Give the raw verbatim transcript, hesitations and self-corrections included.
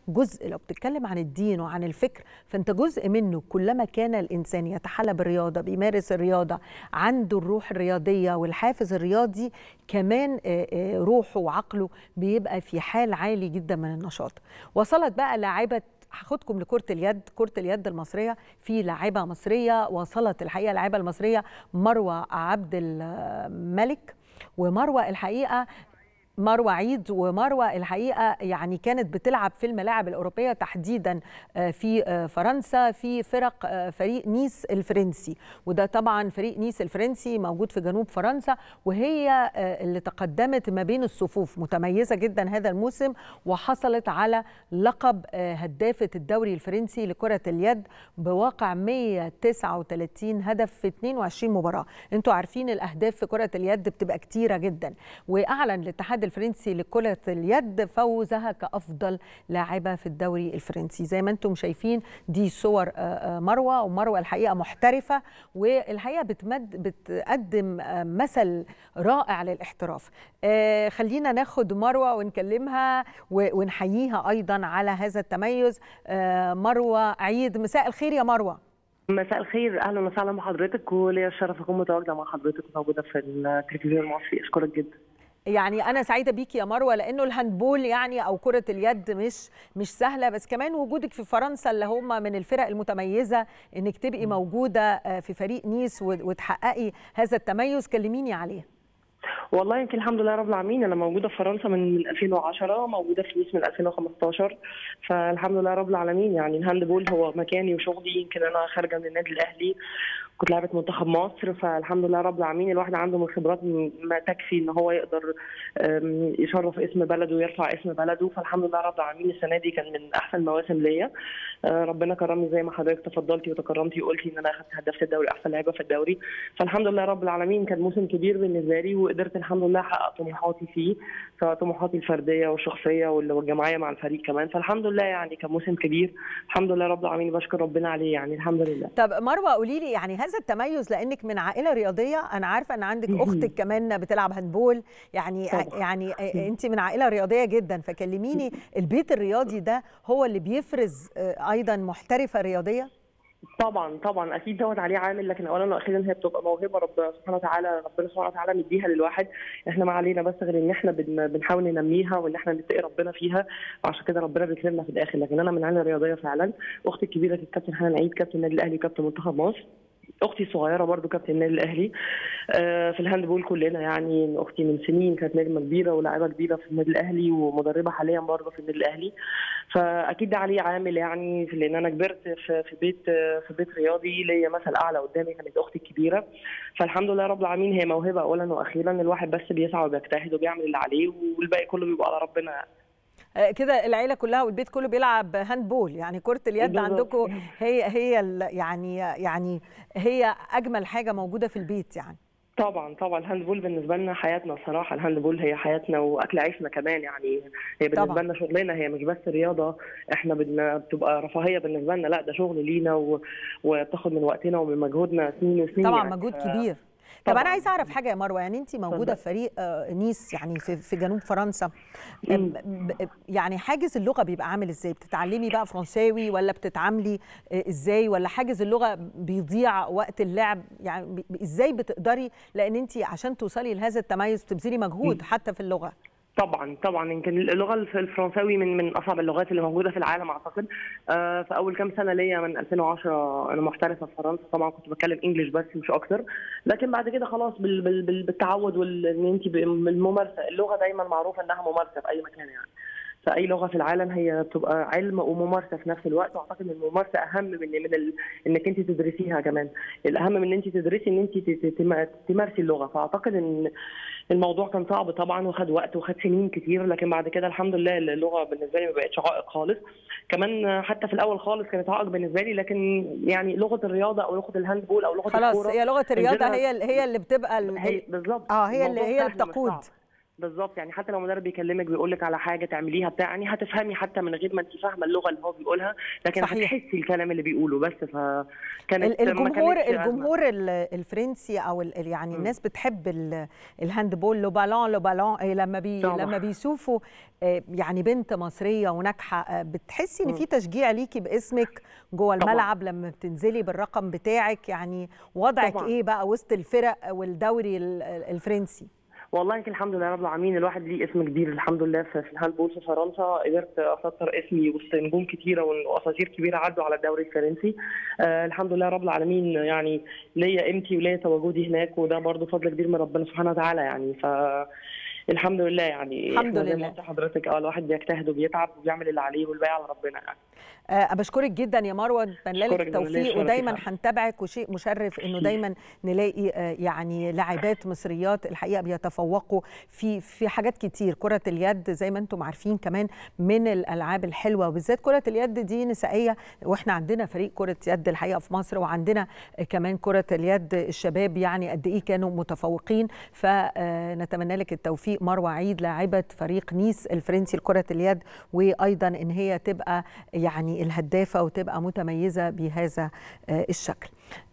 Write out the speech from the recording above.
جزء، لو بتتكلم عن الدين وعن الفكر فانت جزء منه. كلما كان الانسان يتحلى بالرياضه، بيمارس الرياضه، عنده الروح الرياضيه والحافز الرياضي، كمان روحه وعقله بيبقى في حال عالي جدا من النشاط. وصلت بقى لاعبه، هاخدكم لكرة اليد، كرة اليد المصرية، في لاعبة مصرية وصلت الحقيقة، اللاعبة المصرية مروة عبد الملك، ومروة الحقيقة مروة عيد، ومروة الحقيقة يعني كانت بتلعب في الملاعب الأوروبية تحديدا في فرنسا في فرق فريق نيس الفرنسي، وده طبعا فريق نيس الفرنسي موجود في جنوب فرنسا، وهي اللي تقدمت ما بين الصفوف، متميزة جدا هذا الموسم، وحصلت على لقب هدافة الدوري الفرنسي لكرة اليد بواقع مئة وتسعة وثلاثين هدف في اثنين وعشرين مباراة. انتوا عارفين الأهداف في كرة اليد بتبقى كتيرة جدا، وأعلن الاتحاد الفرنسي لكرة اليد فوزها كأفضل لاعبة في الدوري الفرنسي. زي ما انتم شايفين دي صور مروة، ومروة الحقيقة محترفة، والحقيقة بتمد بتقدم مثل رائع للاحتراف. خلينا ناخد مروة ونكلمها ونحييها أيضا على هذا التميز. مروة عيد، مساء الخير يا مروة. مساء الخير، اهلا وسهلا بحضرتك، وليا الشرف اكون متواجده مع حضرتك موجوده في التلفزيون المصري. اشكرك جدا. يعني أنا سعيدة بيكي يا مروة، لأنه الهاندبول يعني أو كرة اليد مش مش سهلة، بس كمان وجودك في فرنسا اللي هم من الفرق المتميزة، إنك تبقي موجودة في فريق نيس وتحققي هذا التميز. كلميني عليه. والله يمكن الحمد لله رب العالمين، انا موجوده في فرنسا من ألفين وعشرة، موجوده في نيس من ألفين وخمستاشر، فالحمد لله رب العالمين. يعني الهاندبول هو مكاني وشغلي، يمكن انا خارجه من النادي الاهلي، كنت لاعبه منتخب مصر، فالحمد لله رب العالمين الواحد عنده من خبرات ما تكفي ان هو يقدر يشرف اسم بلده ويرفع اسم بلده. فالحمد لله رب العالمين السنه دي كان من احسن المواسم ليا، ربنا كرمني زي ما حضرتك تفضلتي وتكرمتي وقلتي ان انا اخذت هدافه الدوري، احسن لاعبه في الدوري. فالحمد لله رب العالمين كان موسم كبير بالنسبه لي، وقدرت الحمد لله احقق طموحاتي فيه، سواء طموحاتي الفرديه والشخصيه والجماعيه مع الفريق كمان. فالحمد لله يعني كان موسم كبير، الحمد لله رب العالمين، بشكر ربنا عليه يعني الحمد لله. طب مروه قولي لي، يعني هذا التميز لانك من عائله رياضيه، انا عارفه ان عندك اختك كمان بتلعب هاندبول، يعني طبعا. يعني انت من عائله رياضيه جدا، فكلميني البيت الرياضي ده هو اللي بيفرز ايضا محترفه رياضيه؟ طبعا طبعا اكيد دوت عليه عامل، لكن اولا واخيرا هي بتبقى موهبه رب سبحانه وتعالى، ربنا سبحانه وتعالى مديها للواحد، احنا ما علينا بس غير ان احنا بنحاول ننميها وان احنا نتقي ربنا فيها، وعشان كده ربنا بيكرمنا في الاخر. لكن انا من عائله رياضيه فعلا. اختي الكبيره كانت كابتن حنان عيد، كابتن النادي الاهلي وكابتن منتخب مصر. اختي الصغيره برضو كابتن النادي الاهلي في الهاندبول كلنا، يعني اختي من سنين كانت نجمه كبيره ولاعيبه كبيره في النادي الاهلي، ومدربه حاليا برضو في النادي الاهلي. فاكيد ده عليه عامل، يعني في لان انا كبرت في بيت في بيت رياضي ليا مثل اعلى قدامي كانت اختي الكبيره. فالحمد لله رب العالمين هي موهبه اولا واخيرا، الواحد بس بيسعى وبيجتهد وبيعمل اللي عليه، والباقي كله بيبقى على ربنا يعني. كده العيله كلها والبيت كله بيلعب هاندبول، يعني كره اليد عندكم هي هي يعني يعني هي اجمل حاجه موجوده في البيت يعني. طبعا طبعا الهاندبول بالنسبه لنا حياتنا صراحه، الهاندبول هي حياتنا واكل عيشنا كمان، يعني هي بالنسبه طبعا. لنا شغلنا، هي مش بس رياضه احنا بتبقى رفاهيه بالنسبه لنا، لا ده شغل لينا و... وبتاخد من وقتنا ومن مجهودنا سنين وسنين طبعا يعني. مجهود كبير. طب انا عايزه اعرف حاجه يا مروه، يعني انت موجوده في فريق نيس يعني في في جنوب فرنسا، يعني حاجز اللغه بيبقى عامل ازاي؟ بتتعلمي بقى فرنساوي ولا بتتعاملي ازاي، ولا حاجز اللغه بيضيع وقت اللعب؟ يعني ازاي بتقدري، لان انت عشان توصلي لهذا التميز بتبذلي مجهود حتى في اللغه. طبعا طبعا يمكن اللغه الفرنساوي من من اصعب اللغات اللي موجوده في العالم اعتقد. آه في اول كام سنه ليا من ألفين وعشرة انا محترفه في فرنسا، طبعا كنت بتكلم انجلش بس مش اكتر، لكن بعد كده خلاص بال بال بالتعود وان انت بالممارسه، اللغه دايما معروفه انها ممارسه في اي مكان يعني. فاي لغه في العالم هي بتبقى علم وممارسه في نفس الوقت، واعتقد ان الممارسه اهم من من ال... انك انت تدرسيها كمان، الاهم من ان انت تدرسي ان انت تمارسي اللغه. فاعتقد ان الموضوع كان صعب طبعا وخد وقت وخد سنين كتير، لكن بعد كده الحمد لله اللغه بالنسبه لي ما بقتش عائق خالص. كمان حتى في الاول خالص كانت عائق بالنسبه لي، لكن يعني لغه الرياضه او لغه الهاندبول او لغه خلاص الكوره هي لغه الرياضه هي هي اللي بتبقى بالظبط اه هي اللي هي اللي بتقود. بالظبط، يعني حتى لو مدرب بيكلمك بيقول لك على حاجه تعمليها بتاع يعني هتفهمي حتى من غير ما انت فاهمه اللغه اللي هو بيقولها، لكن صحيح. هتحسي الكلام اللي بيقوله بس. فكانت ما الجمهور كانتش ازمه. الجمهور الفرنسي او يعني م. الناس بتحب الهاندبول، لو بالون لو بالون لما بي لما بيشوفوا يعني بنت مصريه وناجحه، بتحسي ان في تشجيع ليكي باسمك جوه الملعب طبعا. لما بتنزلي بالرقم بتاعك، يعني وضعك طبعا. ايه بقى وسط الفرق والدوري الفرنسي؟ والله يمكن الحمد لله رب العالمين، الواحد ليه اسم كبير الحمد لله في الهاندبول في فرنسا. قدرت اسطر اسمي وسط نجوم كتيره واساطير كبيره عدوا على الدوري الفرنسي. آه الحمد لله رب العالمين، يعني ليا قيمتي وليا تواجدي هناك، وده برضو فضل كبير من ربنا سبحانه وتعالى يعني. ف الحمد لله يعني الحمد احنا زي ما لله. قلت لحضرتك اه الواحد بيجتهد وبيتعب وبيعمل اللي عليه والباقي على ربنا يعني. أه بشكرك جدا يا مروه، اتمنى لك التوفيق، ودايما هنتابعك، وشيء مشرف انه دايما نلاقي أه يعني لاعبات مصريات الحقيقه بيتفوقوا في في حاجات كتير. كره اليد زي ما انتم عارفين كمان من الالعاب الحلوه، وبالذات كره اليد دي نسائيه، واحنا عندنا فريق كره يد الحقيقه في مصر، وعندنا كمان كره اليد الشباب يعني قد ايه كانوا متفوقين. فنتمنى لك التوفيق مروه عيد لاعبه فريق نيس الفرنسي لكره اليد، وايضا ان هي تبقى يعني الهدافة وتبقى متميزة بهذا الشكل.